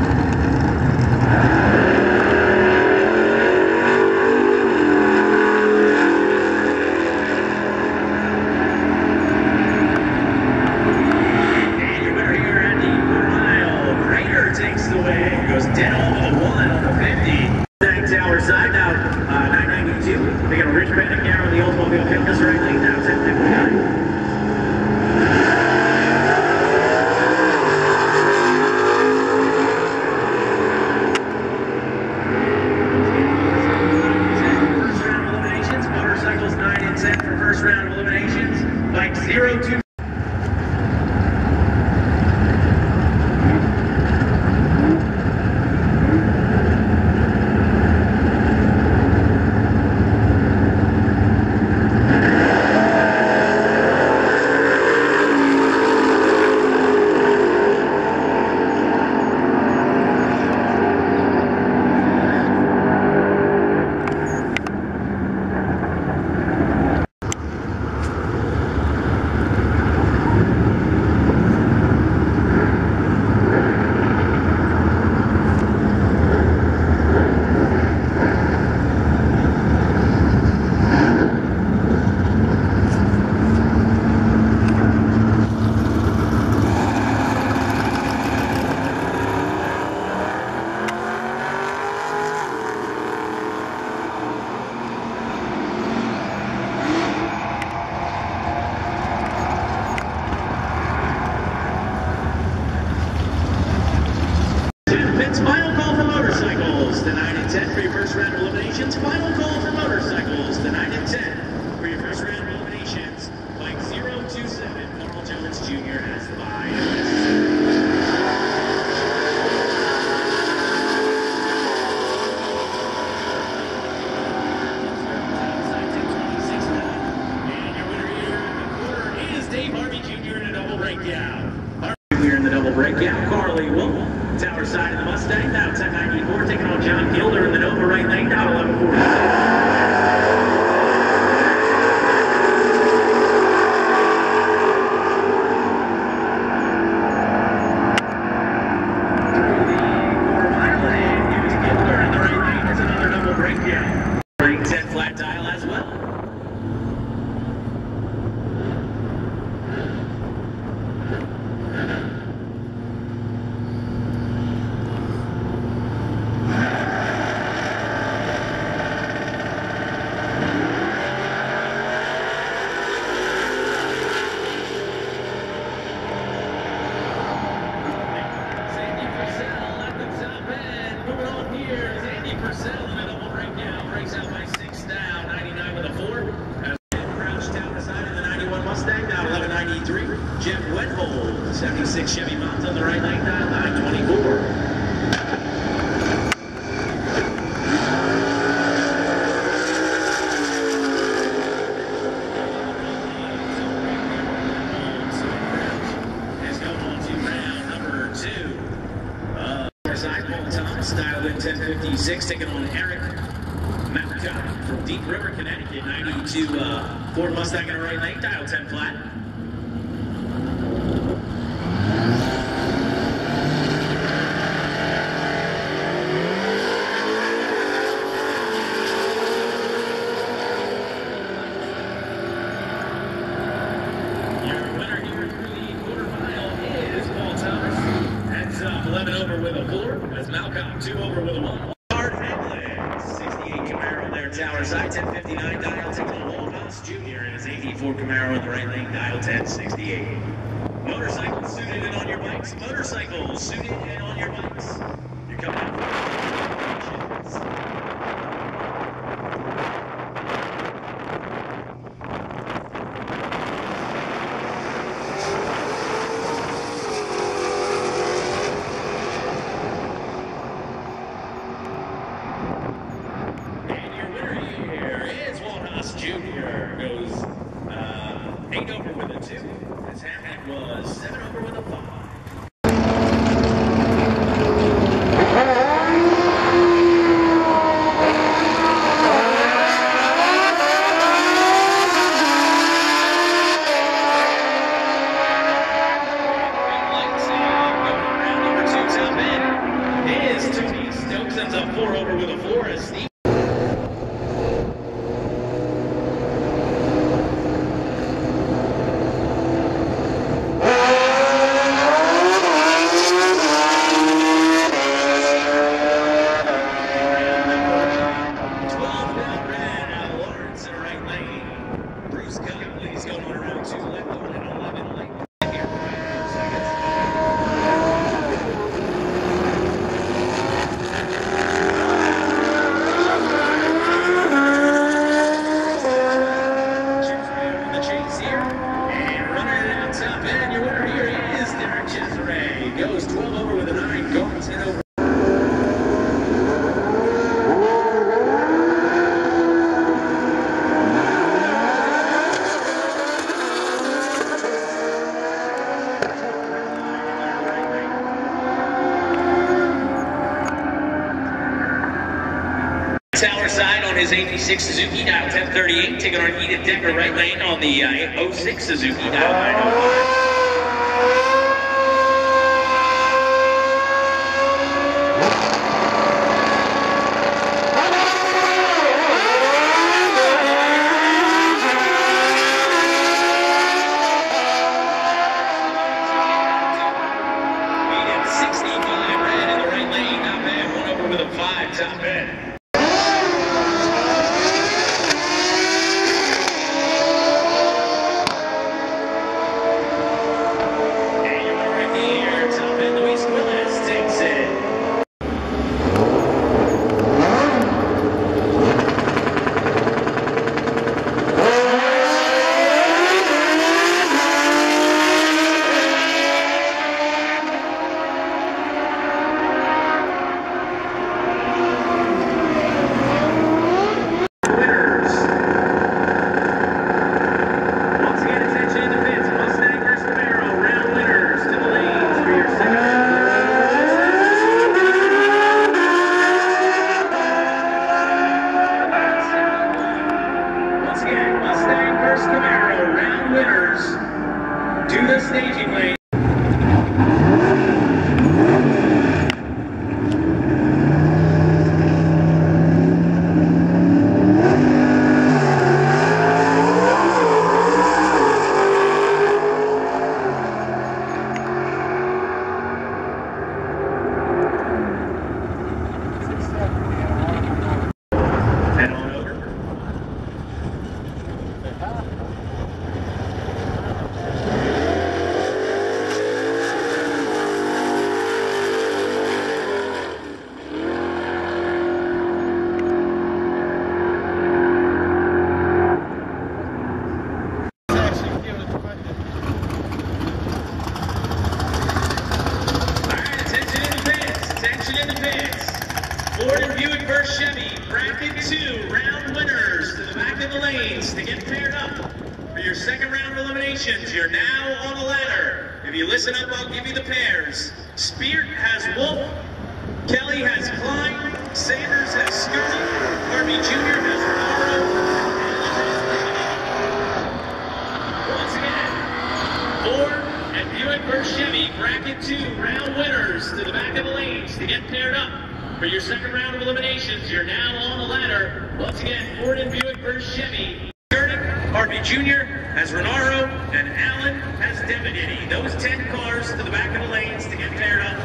And your winner here at the quarter mile, Brader takes the win, goes dead on with a 1 on the 50. Tower side now 992. They got a Rich Panic Arrow in the Oldsmobile Fitness right lane now 1059. motorcycles to 9 and 10 for your first round of eliminations. Final call for motorcycles to 9 and 10 for your first round of eliminations. Bike 027, Carl Jones Jr. has the bye. Here in the double breakout, Carly Wolf, tower side of the Mustang, now 1094, taking on John Gilder in the Nova right lane, now 1140. Chevy on the right lane, dial 924. Let's go on to round number 2. Side Paul Thomas, dialed in 1056, taking on Eric Malcott from Deep River, Connecticut. 92 Ford Mustang in the right lane, dial 10 flat. As Malcolm 2 over with a 1. Hard Hamlin, 68 Camaro there, tower side, 1059 dial, taking on Walthouse Jr. and his 84 Camaro in the right lane, dial 1068. Motorcycles suited in on your bikes. Motorcycles suited in on your bikes. You're coming out for Jr. goes 8 over with a 2. As Hamlet was 7 over with a 5. Sends up 4 over with a 4 as Steve. Goes 12 over with a 9, going 10 over. Tower side on his 86 Suzuki, dial 1038, taking on Edith Decker right lane on the 06 Suzuki, dial 905. Top end. And you're right here, top end, Luis Willis takes it. 2 round winners to the back of the lanes to get paired up for your second round of eliminations. You're now on the ladder. If you listen up, I'll give you the pairs. Speart has Wolf, Kelly has Klein, Sanders has Scurry, Harvey Jr. has Morrow. Once again, Ford and Buick vs. Chevy bracket 2 round winners to the back of the lanes to get paired up for your second round of eliminations. You're now on the ladder. Once again, Ford and Buick vs. Chevy. Harvey Jr. has Renaro, and Allen has Devinity. Those 10 cars to the back of the lanes to get paired up.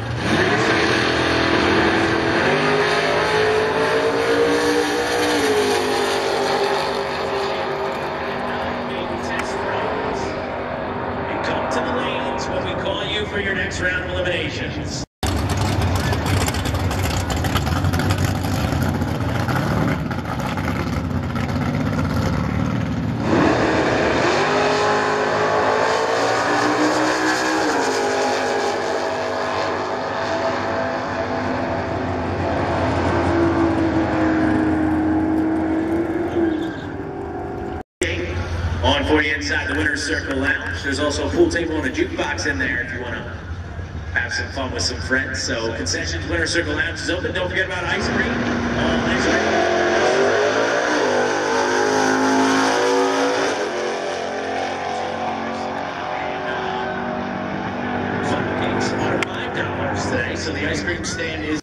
Test runs. And come to the lanes when we call you for your next round of eliminations. On for you inside the Winner's Circle Lounge. There's also a pool table and a jukebox in there if you want to have some fun with some friends. So concessions, Winner's Circle Lounge is open. Don't forget about ice cream. Ice cream. Fun cakes are $5 today, so the ice cream stand is.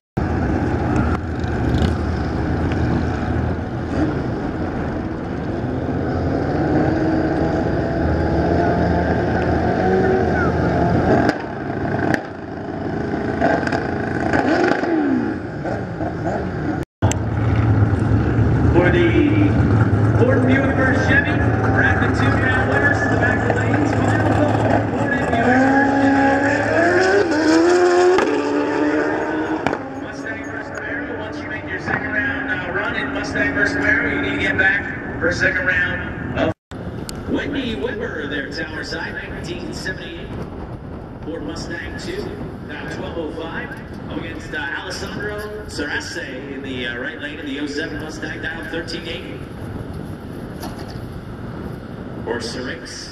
For the Ford Buick vs. Chevy, bracket 2 round winners to the back of the lanes. Final call. Ford and Buick Mustang vs. Camaro. Once you make your second round run in Mustang vs. Camaro, you need to get back for a second round of Wendy Weber, their tower side, 1978. Ford Mustang 2, 1205. Against Alessandro Sarase in the right lane in the 07 Mustang, dial 1380. Or Sarix.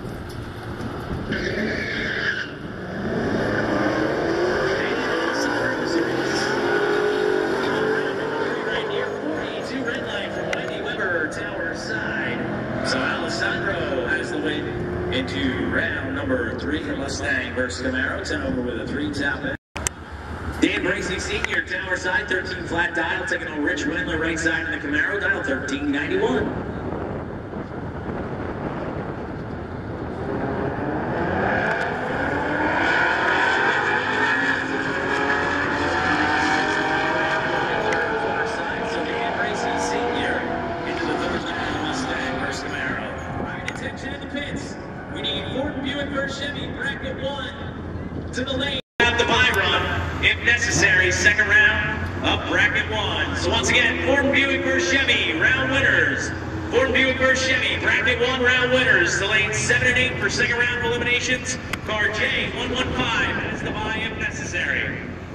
Right here, 42 red line from Wendy Weber, tower side. So Alessandro has the win into round number 3 for Mustang versus Camaro. 10 over with a 3 tap in. Dan Bracey Sr., tower side, 13 flat dial, taking on Rich Wendler, right side in the Camaro, dial 1391. So Dan Bracey Sr. into the third round, Mustang versus Camaro. Right, attention in the pits. We need Ford Buick vs. Chevy, bracket 1 to the lane. The bye run, if necessary, second round of bracket 1. So once again, Ford Buick vs. Chevy, round winners. Ford Buick vs. Chevy, bracket 1 round winners. The lanes 7 and 8 for second round of eliminations. Car J115 has the bye if necessary.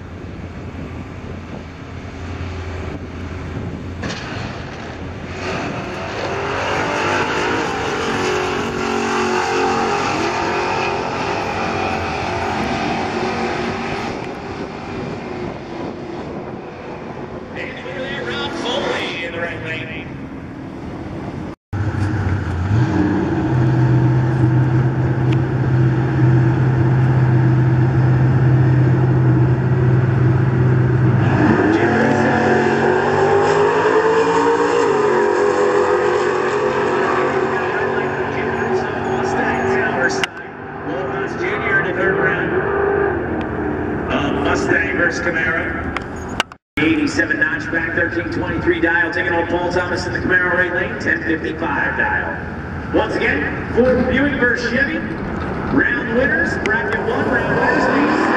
Mustang versus Camaro. 87 notchback, 1323 dial, taking on Paul Thomas in the Camaro right lane, 1055 dial. Once again, Ford Buick versus Chevy. Round winners, bracket 1, round winners,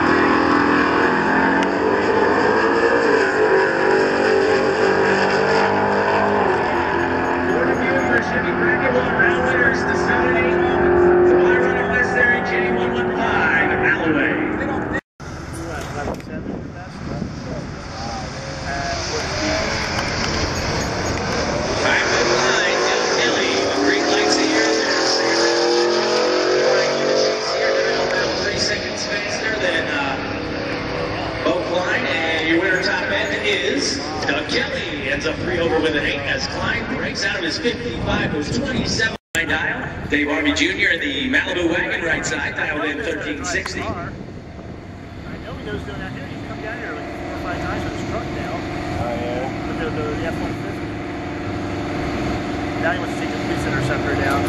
Chevy bracket 1 round winners, the 7 and 8. So I run if necessary, J115, Alloway. is Doug Kelly. Ends up 3 over with an 8 as Klein breaks out of his 55, goes 27 dial. Dave Harvey Jr. in the Malibu wagon right side, dialed in 1360. I know he knows doing out here. He's come down here like 4 or 5 times with his truck now. Oh, yeah? With the F-150. Now he wants to take the police interceptor down.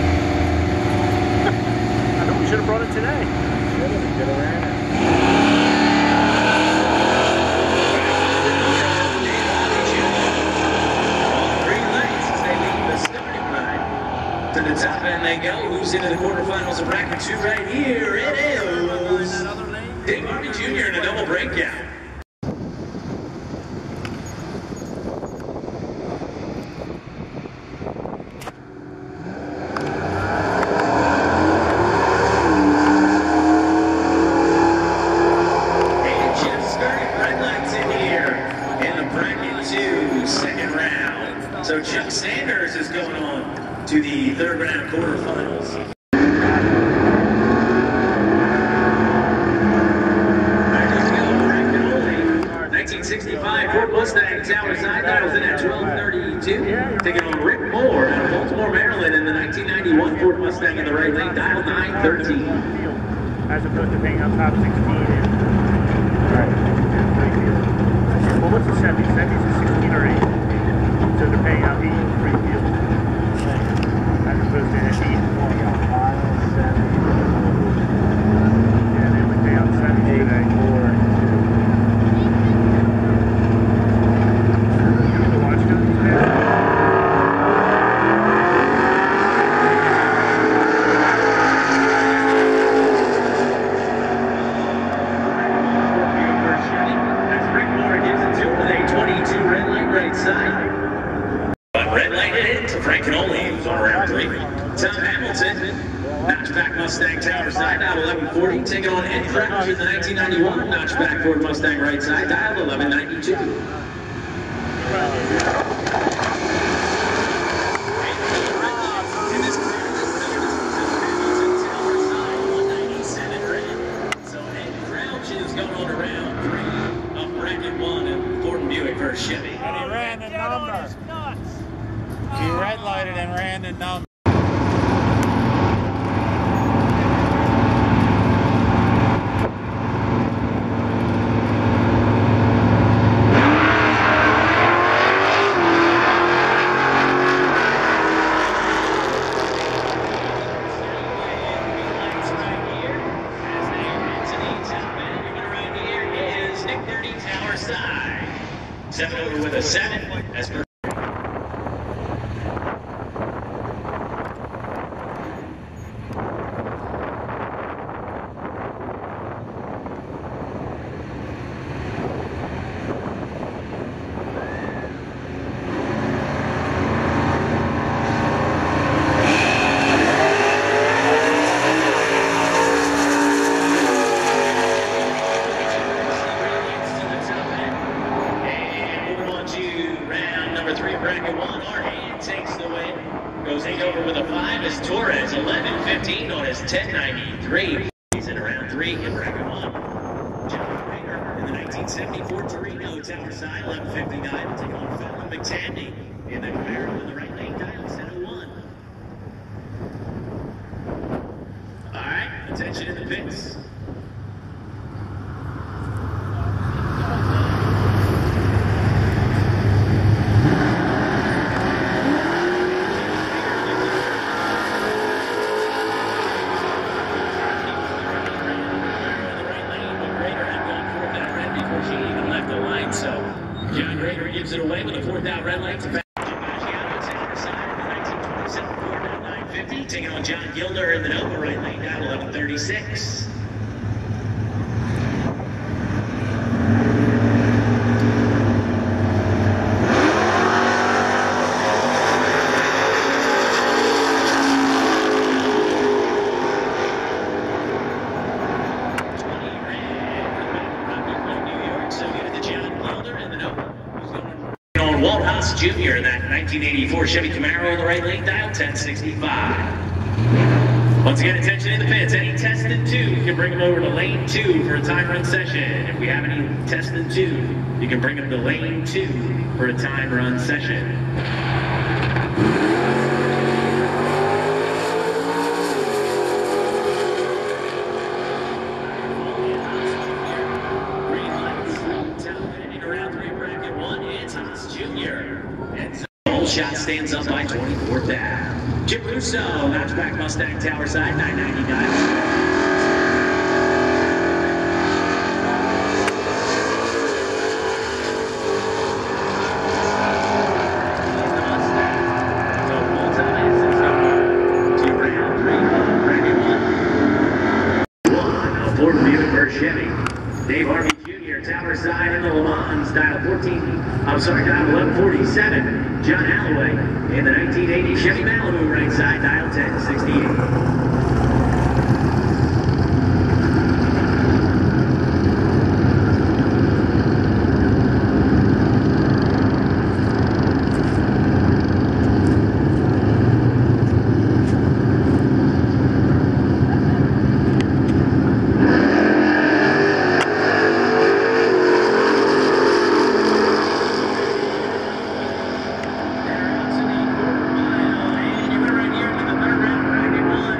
I know we should have brought it today. Should have. Get around it. To the top end they go. Who's into the quarterfinals of bracket 2 right here? It is Dave Harvey Jr. in a double breakout. And just started red lights in here in the bracket 2 second round. So Chuck Sanders is going on to the third round quarterfinals. I just go Frank Canoli, 1965 Ford Mustang Tower side, that was in at 1232. Taking on Rick Moore out of Baltimore, Maryland in the 1991 Ford Mustang in the right lane, dial 913. As opposed to paying up top 16 in. Right. Well, what's the Chevy? Chevy's a 16 or 8. So they're paying out 8 for 3 field. As opposed to an 8. Yeah, they only pay out 7 today. You need to watch them today? As Rick Moore gives it to him with a 22 red light right side. Red light in to Frank Canoli, who's on round 3. Tom Hamilton, notchback Mustang Tower side, dialed 1140. Taking on Ed Crouch in the 1991 notchback Ford Mustang right side, dialed 1192. So Ed Crouch is going on to round 3 of bracket 1 of Ford and Buick versus Chevy. And he ran the number. He red lighted and ran the number. Nick Dirty Tower side. 7 over with a 7 as per. Bracket 1, our hand takes the win. Goes 8 over with a 5 as Torres, 11-15 on his 1093. He's in round 3 in bracket 1. John Rader in the 1974 Torino Tower side, 11-59. Taking on Fallon McTandy in the Camaro in the right lane, dial 701. All right, attention in the pits. So John Rader gives it away with a 4th out red light to Baggiano center side of the 1927 Ford at 950. Taking on John Gilder in the Nova right lane down 1136. Walt Haas Jr. in that 1984 Chevy Camaro in the right lane, dial 1065. Once again, attention in the pits. Any test and tune, you can bring them over to lane 2 for a time run session. If we have any test and tune, you can bring them to lane 2 for a time run session. Green lights. Television around 3 bracket 1. It's Haas Jr. And so Old Shot stands up by 24th Ave. Chip Russo, notchback Mustang Tower side, 999. Ford Buick versus Chevy. Dave Harvey Jr. Tower side in the Le Mans, dial 1147. John Alloway in the 1980 Chevy Malibu, right side, dial 1068.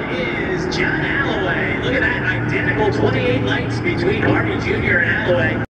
John Alloway. Look at that, identical 28 lights between Harvey Jr. and Alloway.